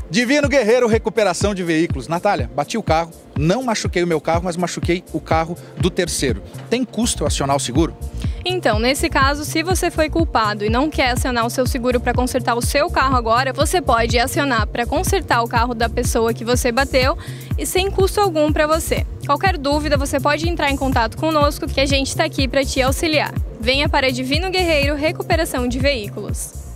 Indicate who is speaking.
Speaker 1: Divino Guerreiro Recuperação de Veículos. Natália, bati o carro, não machuquei o meu carro, mas machuquei o carro do terceiro. Tem custo eu acionar o seguro?
Speaker 2: Então, nesse caso, se você foi culpado e não quer acionar o seu seguro para consertar o seu carro agora, você pode acionar para consertar o carro da pessoa que você bateu e sem custo algum para você. Qualquer dúvida, você pode entrar em contato conosco que a gente está aqui para te auxiliar. Venha para Divino Guerreiro Recuperação de Veículos.